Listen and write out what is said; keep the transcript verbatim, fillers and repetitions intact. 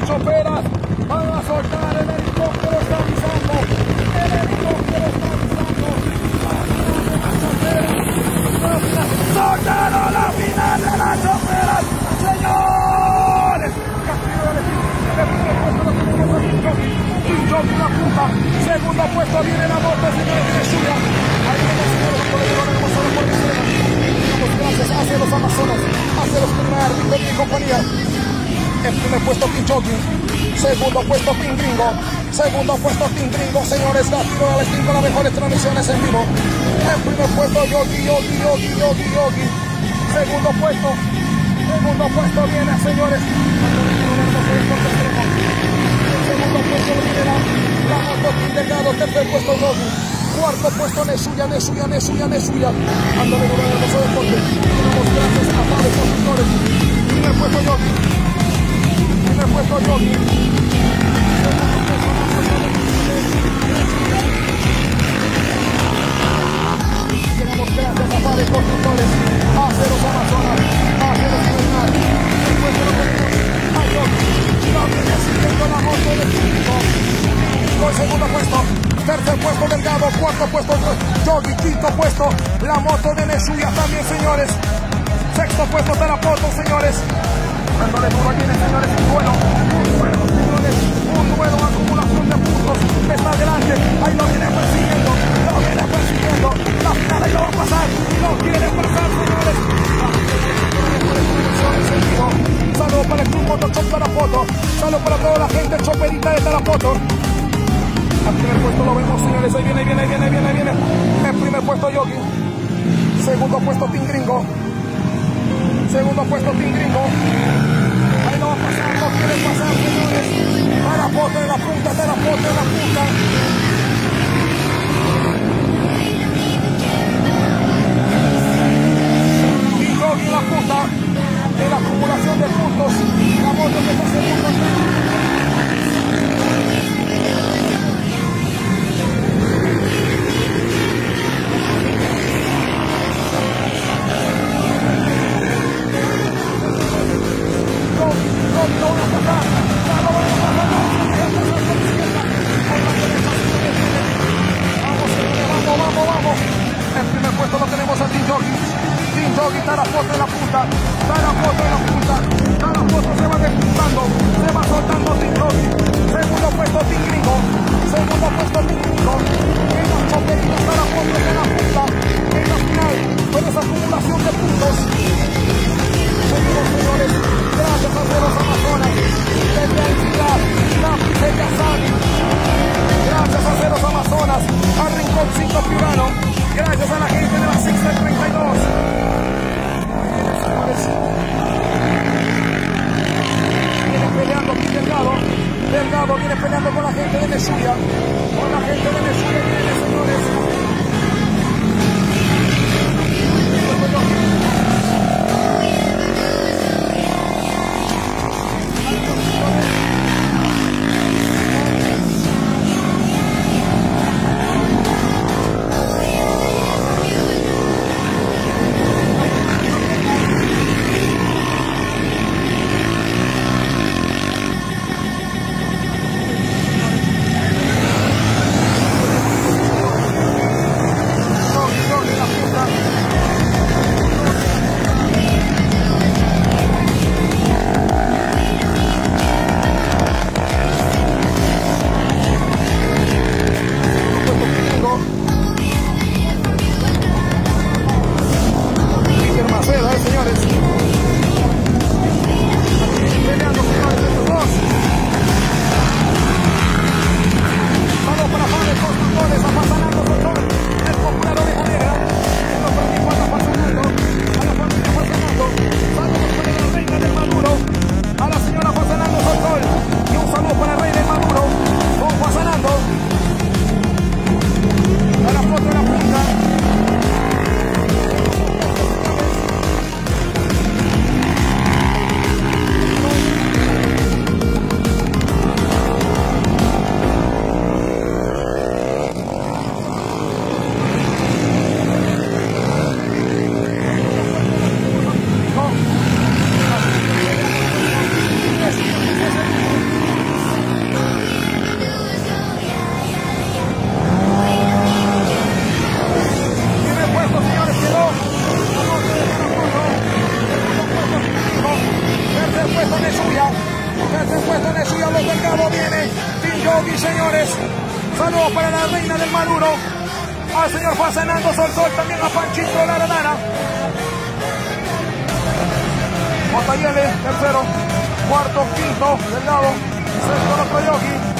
choperas van a soltar, el helicóptero está avisando, el helicóptero está avisando, soltaron la final de las choperas, señores. La punta, segundo puesto viene la moto, señores, viene suya. Ahí viene, señores, por el valor hermoso por Damos gracias hacia los Amazonas, hacia los primer de mi compañía. En primer puesto Team Jockey, segundo puesto Team Gringo, segundo puesto Team Gringo, señores, la tiro de Steam con las mejores transmisiones en vivo. En primer puesto Yogi, Yogi, Yogi, Yogi, Yogi. Segundo puesto, segundo puesto viene, señores. Segundo puesto viene la, la moto Team Delgado, tercer puesto Yogi. Cuarto puesto Nesuya, Nesuya, Nesuya, Nesuya. Ando de nuevo en el hermoso deporte. Damos gracias a Pablo Constructores. Primer puesto Yogi. Primer puesto Yogi. Damos gracias a Pablo Constructores. Hacia los Amazonas. Hacia los Amazonas. Después de lo que vimos a Yogi. Lo viene siguiendo la moto de Quinto. Con segundo puesto. Tercer puesto Delgado, cuarto puesto Yogi, quinto puesto la moto de Nesuya también, señores. Sexto puesto Tarapoto, señores. Dándole duro viene, señores, un duelo, un duelo, señores, un duelo, acumulación de puntos. Está adelante, ahí lo viene persiguiendo, lo viene persiguiendo. La final ahí lo va a pasar, lo quiere pasar, señores. Saludos para el club Motoshop Tarapoto, saludos para toda la gente choperita de Tarapoto. Al primer puesto lo vemos, señores, ahí viene, viene, viene, viene, viene. En primer puesto Yogi. Segundo puesto Team Gringo. Segundo puesto Team Gringo. Ahí lo va a pasar, no quiere pasar, señores. Tarapoto en la punta, Tarapoto en la punta. Y Yogi en la punta. En la acumulación de puntos. La moto que está segundo. Vamos, vamos. En primer puesto lo tenemos a Team Yogi. Team Yogi, Tarapoto en la punta. Tarapoto en la punta. Tarapoto se va despuntando. Se va soltando Team Yogi. Segundo puesto Team Gringo. Segundo puesto Team Gringo. En las choperitas Tarapoto en la punta. En la final, con esa acumulación de puntos. Seguimos, señores. Gracias a los Amazonas. Desde el Pilar, la pizzería Sani. Gracias a Ceros Amazonas, al Rinconcito Piurano, gracias a la gente de la Sexta treinta y dos. Viene peleando aquí Delgado, Delgado viene peleando con la gente de Nesuya, con la gente de Nesuya viene, señores. Carlos Delgado viene. Team Yogi, señores. Saludos para la reina del Maduro. Al señor Juan Fernando Sol Sol, también a Panchito Lara Lara. Motayele, tercero. Cuarto, quinto, Delgado. Sexto, el otro Yogi.